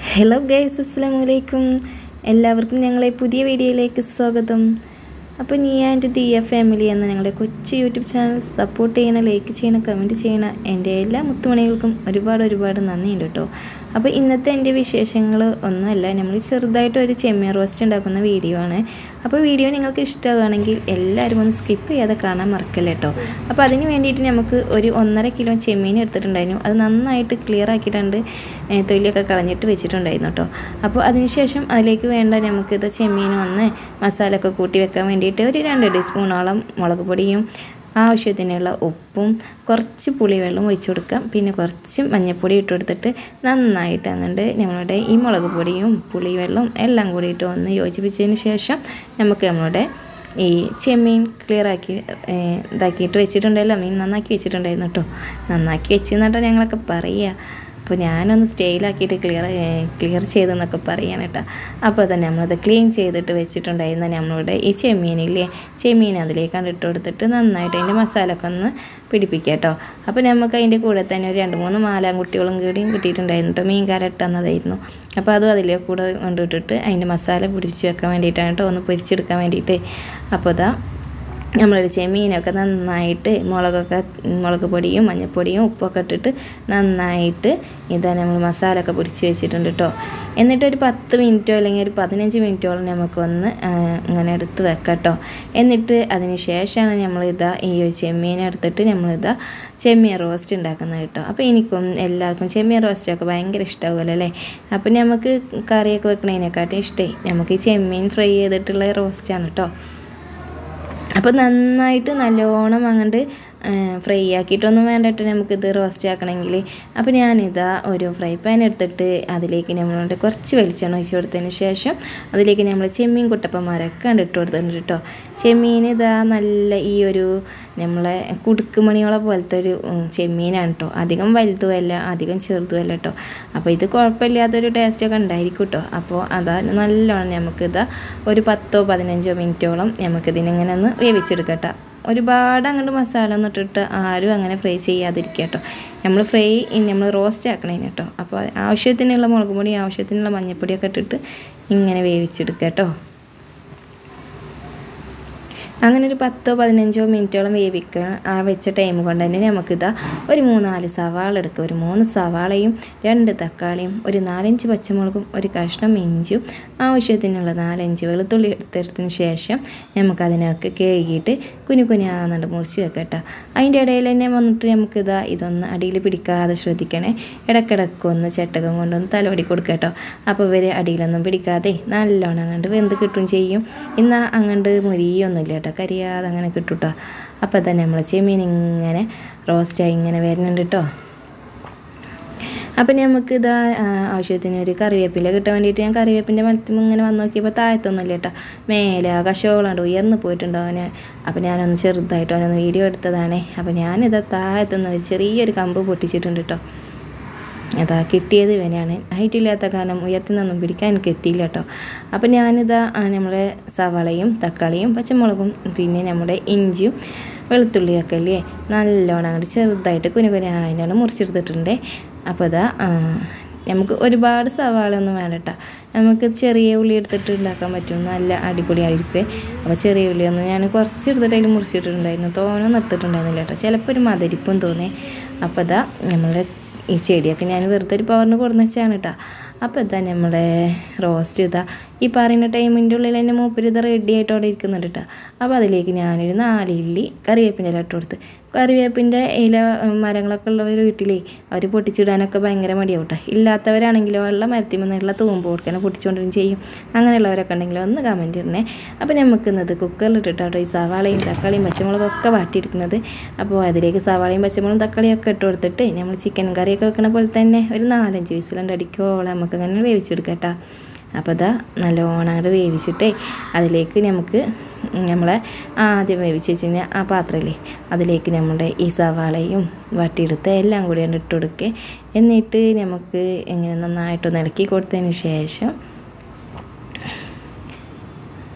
Hello guys, അസ്സലാമു അലൈക്കും. എല്ലാവർക്കും ഞങ്ങളെ പുതിയ വീഡിയോയിലേക്ക് സ്വാഗതം. അപ്പോൾ നീ ആൻഡ് ദിയ ഫാമിലി എന്ന ഞങ്ങളുടെ കൊച്ചു യൂട്യൂബ് ചാനൽ സപ്പോർട്ട് ചെയ്യണം, ലൈക്ക് ചെയ്യണം, കമൻറ്റ് ചെയ്യണം. എൻ്റെ എല്ലാ മുത്തുമണികൾക്കും ഒരുപാട് നന്ദിയുണ്ട് കേട്ടോ. അപ്പോൾ ഇന്നത്തെ എൻ്റെ വിശേഷങ്ങൾ ഒന്നുമല്ല, നമ്മൾ ചെറുതായിട്ട് ഒരു ചെമ്മീൻ റോസ്റ്റ് ഉണ്ടാക്കുന്ന വീഡിയോ ആണ്. അപ്പോൾ വീഡിയോ നിങ്ങൾക്ക് ഇഷ്ടമാണെങ്കിൽ എല്ലാവരും ഒന്ന് സ്കിപ്പ് ചെയ്യാതെ കാണാൻ മറക്കല്ലേ കേട്ടോ. അപ്പോൾ അതിന് വേണ്ടിയിട്ട് നമുക്ക് ഒരു 1.5 കിലോ ചെമ്മീൻ എടുത്തിട്ടുണ്ടായിരുന്നു. അത് നന്നായിട്ട് ക്ലിയർ ആക്കിയിട്ടുണ്ട്, തൊലിയൊക്കെ കളഞ്ഞിട്ട് വെച്ചിട്ടുണ്ടായിരുന്നു കേട്ടോ. അപ്പോൾ അതിനുശേഷം അതിലേക്ക് വേണ്ട നമുക്കിത് ചെമ്മീൻ ഒന്ന് മസാല ഒക്കെ കൂട്ടി വെക്കാൻ വേണ്ടിയിട്ട് ഒരു 2 ടീസ്പൂണോളം മുളക് പൊടിയും ആവശ്യത്തിനുള്ള ഉപ്പും കുറച്ച് പുളിവെള്ളം ഒഴിച്ചു കൊടുക്കാം. പിന്നെ കുറച്ച് മഞ്ഞൾപ്പൊടി ഇട്ട് കൊടുത്തിട്ട് നന്നായിട്ട് അങ്ങോട്ട് നമ്മളുടെ ഈ മുളക് പൊടിയും പുളിവെള്ളവും എല്ലാം കൂടിയിട്ട് ഒന്ന് യോജിപ്പിച്ചതിന് ശേഷം നമുക്ക് നമ്മളുടെ ഈ ചെമ്മീൻ ക്ലിയറാക്കി ഇതാക്കിയിട്ട് വെച്ചിട്ടുണ്ടല്ലോ, മീൻ നന്നാക്കി വെച്ചിട്ടുണ്ടായിരുന്നു കേട്ടോ. നന്നാക്കി വെച്ചെന്നിട്ടോ ഞങ്ങളൊക്കെ പറയുക. അപ്പോൾ ഞാനൊന്ന് സ്റ്റൈലാക്കിയിട്ട് ക്ലിയർ ചെയ്തെന്നൊക്കെ പറയാൻ കേട്ടോ. അപ്പോൾ തന്നെ നമ്മളത് ക്ലീൻ ചെയ്തിട്ട് വെച്ചിട്ടുണ്ടായിരുന്ന നമ്മളുടെ ഈ ചെമ്മീൻ അതിലേക്കാണ് ഇട്ട് കൊടുത്തിട്ട് നന്നായിട്ട് അതിൻ്റെ മസാല ഒക്കെ ഒന്ന് പിടിപ്പിക്കുക കേട്ടോ. അപ്പോൾ നമുക്ക് അതിൻ്റെ കൂടെ തന്നെ ഒരു 2-3 മാലാങ്കുട്ടികളും കൂടിയും കിട്ടിയിട്ടുണ്ടായിരുന്നു കേട്ടോ. മീൻകാര ഇട്ടെന്നതായിരുന്നു. അപ്പോൾ അതും അതിലേക്ക് കൂടെ കൊണ്ടിട്ടിട്ട് അതിൻ്റെ മസാല പിടിച്ച് വെക്കാൻ വേണ്ടിയിട്ടാണ് കേട്ടോ, ഒന്ന് പൊരിച്ചെടുക്കാൻ വേണ്ടിയിട്ട്. അപ്പോൾ അതാ നമ്മളൊരു ചെമ്മീനൊക്കെ നന്നായിട്ട് മുളക് പൊടിയും മഞ്ഞൾപ്പൊടിയും ഉപ്പൊക്കെ ഇട്ടിട്ട് നന്നായിട്ട് ഇതാ നമ്മൾ മസാല ഒക്കെ പിടിച്ച് വെച്ചിട്ടുണ്ട് കേട്ടോ. എന്നിട്ടൊരു 10 മിനിറ്റോ അല്ലെങ്കിൽ ഒരു 15 മിനിറ്റോളം നമുക്കൊന്ന് ഇങ്ങനെ എടുത്ത് വെക്കാം കേട്ടോ. എന്നിട്ട് അതിന് ശേഷമാണ് നമ്മളിതാ ഈ ചെമ്മീൻ എടുത്തിട്ട് നമ്മളിതാ ചെമ്മീൻ റോസ്റ്റ് ഉണ്ടാക്കുന്നത് കേട്ടോ. അപ്പോൾ എനിക്കും എല്ലാവർക്കും ചെമ്മീൻ റോസ്റ്റൊക്കെ ഭയങ്കര ഇഷ്ടമാകുമല്ലോ അല്ലേ. അപ്പോൾ നമുക്ക് കറിയൊക്കെ വെക്കണതിനെക്കാട്ടും ഇഷ്ടമായി നമുക്ക് ഈ ചെമ്മീൻ ഫ്രൈ ചെയ്തിട്ടുള്ള റോസ്റ്റാണ് കേട്ടോ. അപ്പോൾ നന്നായിട്ട് നല്ലോണം അങ്ങോട്ട് ഫ്രൈ ആക്കിയിട്ടൊന്നും വേണ്ടിയിട്ട് നമുക്കിത് റോസ്റ്റ് ആക്കണമെങ്കിൽ. അപ്പോൾ ഞാനിതാ ഒരു ഫ്രൈ പാൻ എടുത്തിട്ട് അതിലേക്ക് നമ്മളുടെ കുറച്ച് വെളിച്ചെണ്ണ ഒഴിച്ച് കൊടുത്തതിന് ശേഷം അതിലേക്ക് നമ്മൾ ചെമ്മീൻ കുട്ടപ്പന്മാരൊക്കെ ഇട്ട് കൊടുത്തിട്ടുണ്ട് കേട്ടോ. ചെമ്മീൻ ഇതാ നല്ല ഈ ഒരു നമ്മളെ കുടുക്കുമണിയോളെ പോലത്തെ ഒരു ചെമ്മീനാണ് കേട്ടോ. അധികം വലുതുമല്ല അധികം ചെറുതുമല്ല കേട്ടോ. അപ്പോൾ ഇത് കുഴപ്പമില്ലാത്തൊരു ടേസ്റ്റൊക്കെ ഉണ്ടായിരിക്കും കേട്ടോ. അപ്പോൾ അതാ നല്ലോണം നമുക്കിതാ ഒരു 10-15 മിനിറ്റോളം നമുക്കിതിനിങ്ങനെ ഒന്ന് വേവിച്ചെടുക്കാം കേട്ടോ. ഒരുപാട് അങ്ങോട്ട് മസാല ഒന്നും ഇട്ടിട്ട് ആരും അങ്ങനെ ഫ്രൈ ചെയ്യാതിരിക്കുക കേട്ടോ. നമ്മൾ റോസ്റ്റ് ആക്കണേന് കേട്ടോ. അപ്പോൾ ആവശ്യത്തിനുള്ള മുളക് പൊടി ആവശ്യത്തിനുള്ള മഞ്ഞൾപ്പൊടിയൊക്കെ ഇട്ടിട്ട് ഇങ്ങനെ വേവിച്ചെടുക്കുക കേട്ടോ. അങ്ങനെ ഒരു 10-15 മിനിറ്റോളം വേവിക്കുക. ആ വെച്ച ടൈം കൊണ്ട് തന്നെ നമുക്കിതാ ഒരു 3-4 സവാള എടുക്കുക. ഒരു 3 സവാളയും 2 തക്കാളിയും ഒരു 4-5 പച്ചമുളകും ഒരു കഷ്ണം ഇഞ്ചും ആവശ്യത്തിനുള്ള 4-5 വെളുത്തുള്ളി എടുത്തതിന് ശേഷം നമുക്കതിനൊക്കെ കഴുകിയിട്ട് കുനുകുനാന്നുണ്ട് മുറിച്ച് വെക്കട്ടോ. അതിൻ്റെ ഇടയിൽ തന്നെ വന്നിട്ട് നമുക്കിതാ ഇതൊന്ന് അടിയിൽ പിടിക്കാതെ ശ്രദ്ധിക്കണേ. ഇടയ്ക്കിടയ്ക്കൊന്ന് ചട്ടകം കൊണ്ടൊന്ന് തലോടി കൊടുക്കട്ടോ. അപ്പോൾ ഇവർ അടിയിലൊന്നും പിടിക്കാതെ നല്ലോണം അങ്ങോട്ട് വെന്ത് കിട്ടും ചെയ്യും. എന്നാൽ അങ്ങോട്ട് മുരിയൊന്നുമില്ല കേട്ടോ, കരിയാതെ അങ്ങനെ കിട്ടും കേട്ടോ. അപ്പോൾ തന്നെ നമ്മൾ ചെമ്മീൻ ഇങ്ങനെ റോസ്റ്റായി ഇങ്ങനെ വരുന്നുണ്ട് കേട്ടോ. അപ്പം നമുക്കിതാ ആവശ്യത്തിന് ഒരു കറിവേപ്പില കിട്ടാൻ വേണ്ടിയിട്ട് ഞാൻ കറിവേപ്പിൻ്റെ മരത്തിൽ ഇങ്ങനെ വന്ന് നോക്കിയപ്പോൾ താഴത്തൊന്നുമില്ല കേട്ടോ. മേലെ കശോളാണ്ട് ഉയർന്നു പോയിട്ടുണ്ടോ അവന്. അപ്പോൾ ഞാനൊന്ന് ചെറുതായിട്ട് അവനൊന്ന് വീഡിയോ എടുത്തതാണേ. അപ്പോൾ ഞാനിതാ താഴത്തുനിന്ന് ഒരു ചെറിയൊരു കമ്പ് പൊട്ടിച്ചിട്ടുണ്ട് കേട്ടോ. അതാ കിട്ടിയത് ഇവനാണ്. ഹൈറ്റില്ലാത്ത കാരണം ഉയർത്തി നിന്നൊന്നും പിടിക്കാൻ എനിക്ക് എത്തിയില്ല കേട്ടോ. അപ്പം ഞാനിതാ നമ്മുടെ സവാളയും തക്കാളിയും പച്ചമുളകും പിന്നെ നമ്മുടെ ഇഞ്ചിയും വെളുത്തുള്ളിയൊക്കെ അല്ലേ നല്ലോണം അങ്ങോട്ട് ചെറുതായിട്ട് കുനുകുനായിട്ടാണ് മുറിച്ചെടുത്തിട്ടുണ്ട്. അപ്പോൾ ഇതാ നമുക്ക് ഒരുപാട് സവാള ഒന്നും വേണ്ട കേട്ടോ. നമുക്ക് ചെറിയ ഉള്ളി എടുത്തിട്ട് ഉണ്ടാക്കാൻ പറ്റും, നല്ല അടിപൊളിയായിരിക്കും. അപ്പോൾ ചെറിയ ഉള്ളിയൊന്നും ഞാൻ കുറച്ച് എടുത്തിട്ട് അതിൽ മുറിച്ചിട്ടുണ്ടായിരുന്നു, തോനെ നിർത്തിയിട്ടുണ്ടായിരുന്നില്ല കേട്ടോ. ചിലപ്പോൾ ഒരു മധുരിപ്പം തോന്നി. അപ്പോൾ ഇതാ നമ്മളുടെ ഈ ചെടിയൊക്കെ ഞാൻ വെറുതെ ഒരു പവറിന് കൊടുന്ന് വെച്ചാണ് കേട്ടോ. അപ്പോൾ ഇതാ നമ്മുടെ റോസ്റ്റ് ഇതാ ഈ പറയുന്ന ടൈമിൻ്റെ ഉള്ളിൽ തന്നെ മൂപ്പര് ഇത് റെഡി ആയിട്ട് അവിടെ ഇരിക്കുന്നുണ്ട് കേട്ടോ. അപ്പോൾ അതിലേക്ക് ഞാനൊരു 4 ഇല്ലി കറിവേപ്പിൻ്റെ ഇല ഇട്ട് കൊടുത്ത്. കറിവേപ്പിൻ്റെ ഇല മരങ്ങളൊക്കെ ഉള്ളവർ വീട്ടിലേ അവർ പൊട്ടിച്ചിടാനൊക്കെ ഭയങ്കര മടിയാവും കേട്ടോ. ഇല്ലാത്തവരാണെങ്കിലോ ഉള്ള മരത്തിൽ നിന്നുള്ള തൂമ്പ് കൊടുക്കാനോ പൊട്ടിച്ചുകൊണ്ടിരും ചെയ്യും. അങ്ങനെയുള്ളവരൊക്കെ ഉണ്ടെങ്കിലോ ഒന്ന് കമൻറ്റ് ഇടണേ. അപ്പോൾ നമുക്കിന്നത് കുക്കറിലിട്ടിട്ടോ ഈ സവാളയും തക്കാളിയും പച്ചമുളകൊക്കെ വാട്ടിയെടുക്കുന്നത്. അപ്പോൾ അതിലേക്ക് സവാളയും പച്ചമുളകും തക്കാളിയും ഒക്കെ ഇട്ട് കൊടുത്തിട്ട് നമ്മൾ ചിക്കൻ കറിയൊക്കെ വെക്കണ പോലെ തന്നെ ഒരു 4-5 വിസിലുണ്ട് അടിക്കോളം നമുക്ക് അങ്ങനെ വേവിച്ചെടുക്കാം കേട്ടോ. അപ്പോൾ ഇതാ നല്ലോണം അങ്ങോട്ട് വേവിച്ചിട്ടേ അതിലേക്ക് നമുക്ക് നമ്മളെ ആദ്യം വേവിച്ച് വെച്ച് ആ പാത്രമില്ലേ അതിലേക്ക് നമ്മുടെ ഈ സവാളയും വട്ടിയെടുത്ത് എല്ലാം കൂടി ഇട്ട് കൊടുക്കുക. എന്നിട്ട് നമുക്ക് ഇങ്ങനെ നന്നായിട്ടൊന്ന് ഇളക്കി കൊടുത്തതിന് ശേഷം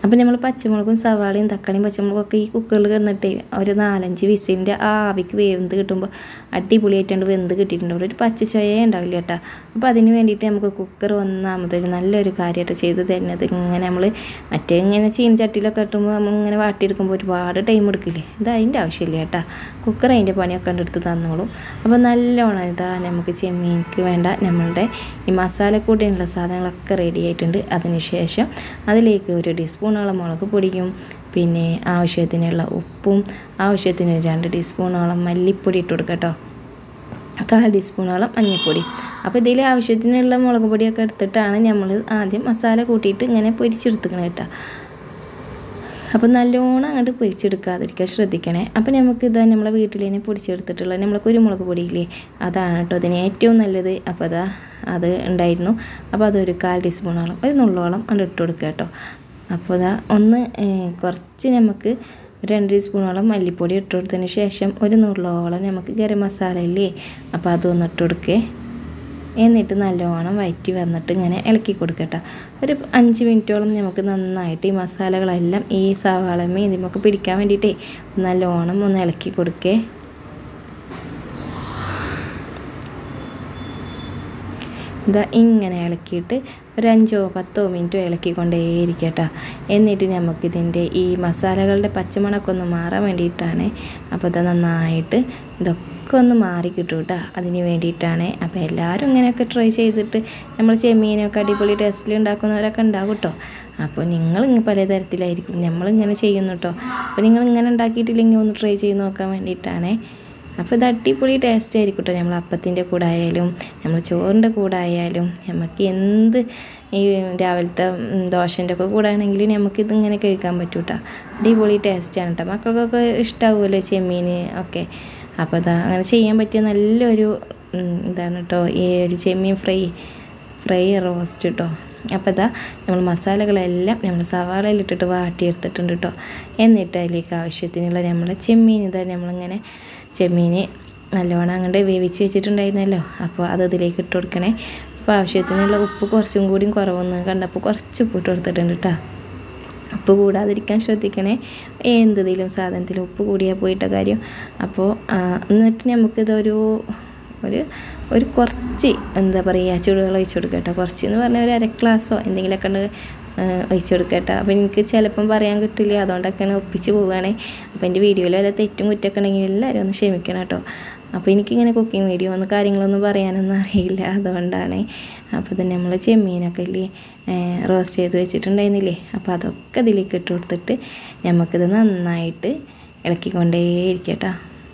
അപ്പോൾ നമ്മൾ പച്ചമുളകും സവാളയും തക്കാളിയും പച്ചമുളകൊക്കെ ഈ കുക്കറിൽ കിടന്നിട്ട് ഒരു 4-5 വിസിലിൻ്റെ ആവിക്ക് വെന്ത് കിട്ടുമ്പോൾ അടിപൊളിയായിട്ടുണ്ട് വെന്ത് കിട്ടിയിട്ടുണ്ട്. ഒരു പച്ച ചൊയ ഉണ്ടാവില്ല കേട്ടോ. അപ്പോൾ അതിന് വേണ്ടിയിട്ട് നമുക്ക് കുക്കർ ഒന്നാമതൊരു നല്ലൊരു കാര്യമായിട്ട് ചെയ്ത് തരുന്നത്. ഇങ്ങനെ നമ്മൾ മറ്റേ ഇങ്ങനെ ചീനച്ചട്ടിയിലൊക്കെ ഇട്ടുമ്പോൾ നമ്മളിങ്ങനെ വാട്ടിയെടുക്കുമ്പോൾ ഒരുപാട് ടൈം എടുക്കില്ലേ, ഇത് അതിൻ്റെ ആവശ്യമില്ല കേട്ടോ. കുക്കർ അതിൻ്റെ പണിയൊക്കെ എടുത്ത് തന്നോളും. അപ്പോൾ നല്ലോണം ഇതാ നമുക്ക് ചെമ്മീൻക്ക് വേണ്ട നമ്മളുടെ ഈ മസാലക്കൂട്ടിനുള്ള സാധനങ്ങളൊക്കെ റെഡി ആയിട്ടുണ്ട്. അതിനുശേഷം അതിലേക്ക് 1 ടീസ്പൂണോളം മുളക് പൊടിയും പിന്നെ ആവശ്യത്തിനുള്ള ഉപ്പും ആവശ്യത്തിന് 2 ടീസ്പൂണോളം മല്ലിപ്പൊടി ഇട്ട് കൊടുക്കുക കേട്ടോ. 1/4 ടീസ്പൂണോളം മഞ്ഞൾപ്പൊടി. അപ്പോൾ ഇതിൽ ആവശ്യത്തിനുള്ള മുളക് പൊടിയൊക്കെ എടുത്തിട്ടാണ് നമ്മൾ ആദ്യം മസാല കൂട്ടിയിട്ട് ഇങ്ങനെ പൊരിച്ചെടുത്തിക്കണം കേട്ടോ. അപ്പോൾ നല്ലോണം അങ്ങോട്ട് പൊരിച്ചെടുക്കാതിരിക്കാൻ ശ്രദ്ധിക്കണേ. അപ്പോൾ നമുക്ക് ഇതാ നമ്മളെ വീട്ടിൽ തന്നെ പൊടിച്ചെടുത്തിട്ടുള്ള നമ്മളെ കുരുമുളക് പൊടിയില്ലേ, അതാണ് കേട്ടോ അതിന് ഏറ്റവും നല്ലത്. അപ്പോൾ അത് ഉണ്ടായിരുന്നു. അപ്പോൾ അതൊരു 1/4 ടീസ്പൂണോളം ഒരു നുള്ളോളം അത് ഇട്ട് കൊടുക്കുക കേട്ടോ. അപ്പോൾ കുറച്ച് നമുക്ക് 2 ടീസ്പൂണോളം മല്ലിപ്പൊടി ഇട്ട് കൊടുത്തതിന് ശേഷം ഒരു നുള്ളോളം നമുക്ക് ഗരം മസാല ഇല്ലേ, അപ്പോൾ അതൊന്ന് ഇട്ട് കൊടുക്കുക. എന്നിട്ട് നല്ലോണം വഴറ്റി വന്നിട്ട് ഇങ്ങനെ ഇളക്കി കൊടുക്കട്ടോ. ഒരു 5 മിനിറ്റോളം നമുക്ക് നന്നായിട്ട് ഈ മസാലകളെല്ലാം ഈ സവാളമേ ഇതിമൊക്കെ പിടിക്കാൻ വേണ്ടിയിട്ടേ നല്ലോണം ഒന്ന് ഇളക്കി കൊടുക്കേ. ഇതാ ഇങ്ങനെ ഇളക്കിയിട്ട് ഒരു 5-10 മിനിറ്റ് ഇളക്കിക്കൊണ്ടേയിരിക്കട്ടോ. എന്നിട്ട് നമുക്കിതിൻ്റെ ഈ മസാലകളുടെ പച്ചമണമൊക്കെ ഒന്ന് മാറാൻ വേണ്ടിയിട്ടാണ്. അപ്പോൾ ഇത് നന്നായിട്ട് ഇതൊക്കെ ഒന്ന് മാറി കിട്ടും കേട്ടോ, അതിന് വേണ്ടിയിട്ടാണ്. അപ്പോൾ എല്ലാവരും ഇങ്ങനെയൊക്കെ ട്രൈ ചെയ്തിട്ട് നമ്മൾ ചെമ്മീനൊക്കെ അടിപൊളി ടേസ്റ്റിൽ ഉണ്ടാക്കുന്നവരൊക്കെ ഉണ്ടാകും കേട്ടോ. അപ്പോൾ നിങ്ങൾ പലതരത്തിലായിരിക്കും നമ്മളിങ്ങനെ ചെയ്യുന്നു കേട്ടോ. അപ്പോൾ നിങ്ങളിങ്ങനെ ഉണ്ടാക്കിയിട്ടില്ലെങ്കിൽ ഒന്ന് ട്രൈ ചെയ്ത് നോക്കാൻ വേണ്ടിയിട്ടാണ്. അപ്പോൾ ഇത് അടിപൊളി ടേസ്റ്റ് ആയിരിക്കും കേട്ടോ. നമ്മൾ അപ്പത്തിൻ്റെ കൂടെ ആയാലും നമ്മൾ ചോറിൻ്റെ കൂടെ ആയാലും നമുക്ക് എന്ത് ഈ രാവിലത്തെ ദോശൻ്റെ ഒക്കെ കൂടെ ആണെങ്കിൽ നമുക്കിതിങ്ങനെ കഴിക്കാൻ പറ്റും കേട്ടോ. അടിപൊളി ടേസ്റ്റാണ് കേട്ടോ. മക്കൾക്കൊക്കെ ഇഷ്ടമാവുമല്ലോ ചെമ്മീൻ ഒക്കെ. അപ്പോൾ അങ്ങനെ ചെയ്യാൻ പറ്റിയ നല്ലൊരു ഇതാണ് കേട്ടോ ഈ ഒരു ചെമ്മീൻ ഫ്രൈ റോസ്റ്റ് കേട്ടോ. അപ്പോൾ നമ്മൾ മസാലകളെല്ലാം നമ്മൾ സവാളയിലിട്ടിട്ട് വാട്ടിയെടുത്തിട്ടുണ്ട് കേട്ടോ. എന്നിട്ട് അതിലേക്ക് ആവശ്യത്തിനുള്ള നമ്മൾ ചെമ്മീൻ നമ്മളിങ്ങനെ ചെമ്മീൻ നല്ലോണം അങ്ങോട്ട് വേവിച്ച് വെച്ചിട്ടുണ്ടായിരുന്നല്ലോ, അപ്പോൾ അതിലേക്ക് ഇട്ട് കൊടുക്കണേ. അപ്പോൾ ആവശ്യത്തിനുള്ള ഉപ്പ് കുറച്ചും കൂടി കുറവൊന്ന് കണ്ടപ്പോൾ കുറച്ച് ഉപ്പ് ഇട്ട് കൊടുത്തിട്ടുണ്ട് കേട്ടോ. ഉപ്പ് കൂടാതിരിക്കാൻ ശ്രദ്ധിക്കണേ, എന്തെങ്കിലും സാധനത്തിൽ ഉപ്പ് കൂടിയാൽ പോയിട്ട കാര്യം. അപ്പോൾ എന്നിട്ട് നമുക്കിതൊരു കുറച്ച് എന്താ പറയുക ചൂടുവെള്ളം ഒഴിച്ച് കൊടുക്കുക കേട്ടോ. കുറച്ച് എന്ന് പറഞ്ഞാൽ ഒരു 1/2 ഗ്ലാസ്സോ എന്തെങ്കിലുമൊക്കെ ഉണ്ട് ഒഴിച്ച് കൊടുക്കുക കേട്ടോ. അപ്പോൾ എനിക്ക് ചിലപ്പം പറയാൻ കിട്ടില്ല, അതുകൊണ്ടൊക്കെയാണ് ഒപ്പിച്ച് പോവുകയാണേ. അപ്പോൾ എൻ്റെ വീഡിയോയിൽ വല്ല തെറ്റും കുറ്റമൊക്കെ ഉണ്ടെങ്കിൽ എല്ലാവരും ഒന്ന് ക്ഷമിക്കണം കേട്ടോ. അപ്പോൾ എനിക്കിങ്ങനെ കുക്കിംഗ് വീഡിയോ ഒന്നും കാര്യങ്ങളൊന്നും പറയാനൊന്നും അറിയില്ല, അതുകൊണ്ടാണ്. അപ്പോൾ തന്നെ നമ്മൾ ചെമ്മീനൊക്കെ ഇല്ലേ റോസ്റ്റ് ചെയ്ത് വെച്ചിട്ടുണ്ടായിരുന്നില്ലേ, അപ്പോൾ അതൊക്കെ ഇതിലേക്ക് ഇട്ട് കൊടുത്തിട്ട് നമുക്കിത് നന്നായിട്ട് ഇളക്കിക്കൊണ്ടേയിരിക്കുക കേട്ടോ.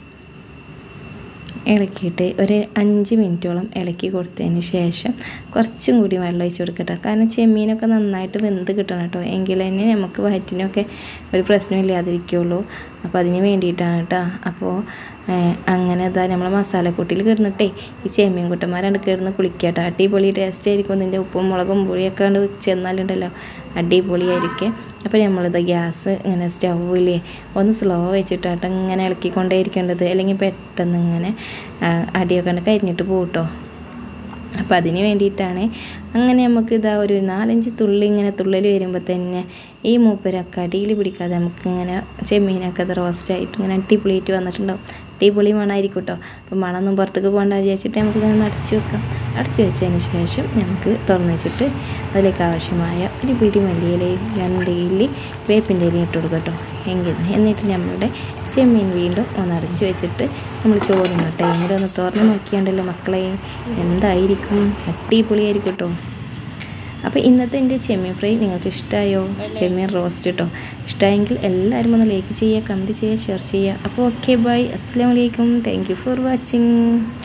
ഇളക്കിയിട്ട് ഒരു 5 മിനിറ്റോളം ഇളക്കി കൊടുത്തതിന് ശേഷം കുറച്ചും കൂടി വെള്ളം ഒഴിച്ച് കൊടുക്കട്ടോ. കാരണം ചെമ്മീനൊക്കെ നന്നായിട്ട് വെന്ത് കിട്ടണം കേട്ടോ, എങ്കിൽ തന്നെ നമുക്ക് വയറ്റിനൊക്കെ ഒരു പ്രശ്നമില്ലാതിരിക്കുള്ളൂ. അപ്പോൾ അതിന് വേണ്ടിയിട്ടാണ് കേട്ടോ. അപ്പോൾ അങ്ങനെ നമ്മൾ മസാലക്കൂട്ടിൽ കിടന്നിട്ടേ ഈ ചെമ്മീൻ കുട്ടന്മാരാണ്ട് കിടന്ന് കുളിക്കട്ടോ. അടിപൊളി ടേസ്റ്റ് ആയിരിക്കും. ഇതിൻ്റെ ഉപ്പും മുളകും പൊടിയൊക്കെ കണ്ട് ചെന്നാലുണ്ടല്ലോ അടിപൊളിയായിരിക്കും. അപ്പോൾ നമ്മളിത് ഗ്യാസ് ഇങ്ങനെ സ്റ്റൗവില്ലേ ഒന്ന് സ്ലോ വെച്ചിട്ടാട്ടോ ഇങ്ങനെ ഇളക്കിക്കൊണ്ടേ ഇരിക്കേണ്ടത്, അല്ലെങ്കിൽ പെട്ടെന്ന് ഇങ്ങനെ അടിയൊക്കെ കണ്ട് കരിഞ്ഞിട്ട് പോകട്ടോ. അപ്പോൾ അതിന് വേണ്ടിയിട്ടാണ്. അങ്ങനെ നമുക്കിതാ ഒരു 4-5 തുള്ളി ഇങ്ങനെ തുള്ളൽ വരുമ്പോൾ തന്നെ ഈ മൂപ്പരൊക്കെ അടിയിൽ പിടിക്കാതെ നമുക്കിങ്ങനെ ചെമ്മീനൊക്കെ അത് റോസ്റ്റായിട്ട് ഇങ്ങനെ അടിപൊളിയായിട്ട് വന്നിട്ടുണ്ടാവും. അടിപൊളി മണമായിരിക്കും കേട്ടോ. അപ്പോൾ മണമൊന്നും പുറത്തേക്ക് പോകണ്ട വിചാരിച്ചിട്ട് നമുക്കിങ്ങനെ അടച്ച് വെക്കാം. അടച്ച് വെച്ചതിന് ശേഷം നമുക്ക് തുറന്ന് വെച്ചിട്ട് അതിലേക്ക് ആവശ്യമായ ഒരു പിടി മല്ലിയിലയും 2 ഇല്ലി വേപ്പിൻ്റെ ഇലയും ഇട്ട് കൊടുക്കുക കേട്ടോ. എന്നിട്ട് നമ്മളുടെ ചെമ്മീൻ വീണ്ടും ഒന്ന് അടച്ച് വെച്ചിട്ട് നമ്മൾ ചോറുന്ന ടൈമിൽ ഒന്ന് തുറന്ന് നോക്കിയാണ്ടല്ലോ മക്കളെ, എന്തായിരിക്കും അടിപൊളിയായിരിക്കും കേട്ടോ. അപ്പോൾ ഇന്നത്തെ എൻ്റെ ചെമ്മീൻ ഫ്രൈ നിങ്ങൾക്ക് ഇഷ്ടമായോ? ചെമ്മീൻ റോസ്റ്റ് കേട്ടോ. ഇഷ്ടമായെങ്കിൽ എല്ലാവരും ഒന്ന് ലൈക്ക് ചെയ്യുക, കമൻറ്റ് ചെയ്യുക, ഷെയർ ചെയ്യുക. അപ്പോൾ ഓക്കെ ബൈ, അസ്സലാമു അലൈക്കും, താങ്ക് യു ഫോർ വാച്ചിങ്.